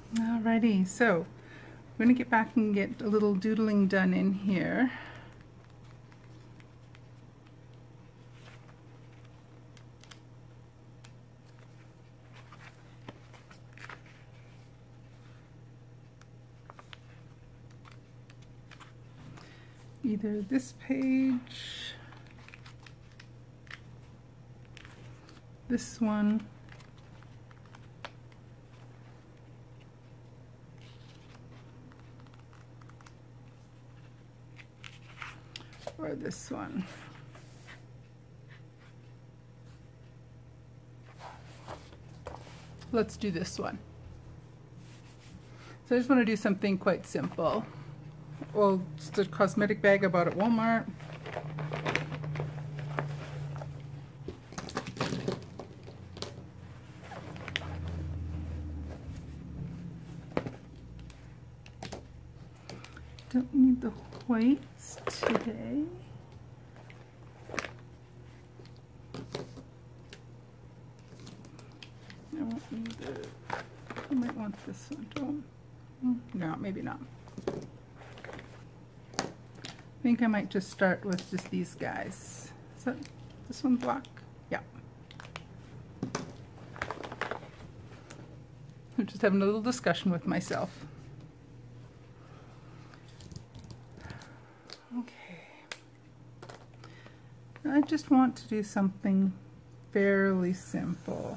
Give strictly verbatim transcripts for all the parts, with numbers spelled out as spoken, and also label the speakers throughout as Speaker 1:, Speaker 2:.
Speaker 1: Alrighty, so I'm going to get back and get a little doodling done in here. Either this page, this one, or this one. Let's do this one. So I just want to do something quite simple. Well, just a cosmetic bag I bought at Walmart. Don't need the whites today. I won't need the, I might want this one too. No, maybe not. I think I might just start with just these guys. Is that this one black? Yeah. I'm just having a little discussion with myself. I just want to do something fairly simple.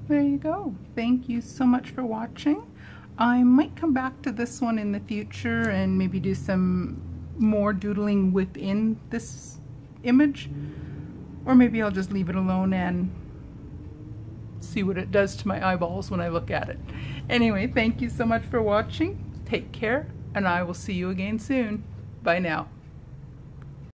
Speaker 1: there you go. Thank you so much for watching. I might come back to this one in the future and maybe do some more doodling within this image, or maybe I'll just leave it alone and see what it does to my eyeballs when I look at it. Anyway, thank you so much for watching. Take care, and I will see you again soon. Bye now.